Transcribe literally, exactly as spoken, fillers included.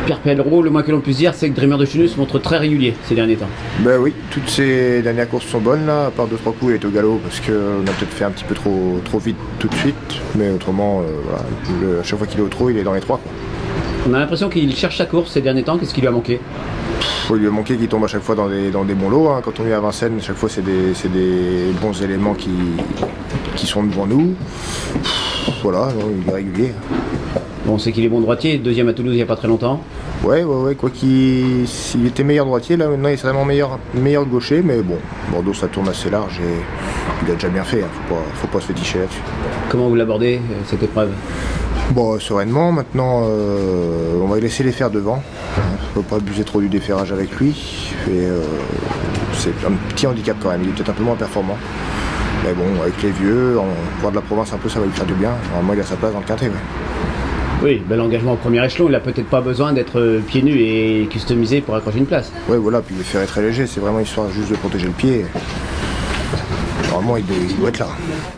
Pierre Pelleroux, le moins que l'on puisse dire, c'est que Dreamer de Chenus se montre très régulier ces derniers temps. Ben oui, toutes ces dernières courses sont bonnes là, à part deux trois coups il est au galop parce qu'on a peut-être fait un petit peu trop, trop vite tout de suite, mais autrement, euh, voilà, le, à chaque fois qu'il est au trot, il est dans les trois, quoi. On a l'impression qu'il cherche sa course ces derniers temps, qu'est-ce qui lui a manqué? Il lui a manqué qu'il tombe à chaque fois dans des, dans des bons lots, hein. Quand on est à Vincennes, à chaque fois c'est des, des bons éléments qui, qui sont devant nous. Voilà, non, il est régulier. Bon, on sait qu'il est bon droitier, deuxième à Toulouse il n'y a pas très longtemps. Ouais, ouais, ouais, quoi qu'il s'il était meilleur droitier, là maintenant il est vraiment meilleur, meilleur gaucher, mais bon, Bordeaux ça tourne assez large et il a déjà bien fait, hein. faut, pas, faut pas se féticher là-dessus. Comment vous l'abordez, cette épreuve? Bon, sereinement, maintenant euh, on va laisser les faire devant, faut pas abuser trop du déferrage avec lui, et euh, c'est un petit handicap quand même, il est peut-être un peu moins performant. Mais bon, avec les vieux, en voir de la province un peu, ça va lui faire du bien, normalement il a sa place dans le quintet. Ouais. Oui, bel engagement au premier échelon, il n'a peut-être pas besoin d'être pieds nus et customisé pour accrocher une place. Oui, voilà, puis le fer est très léger, c'est vraiment histoire juste de protéger le pied. Normalement, il doit, il doit être là.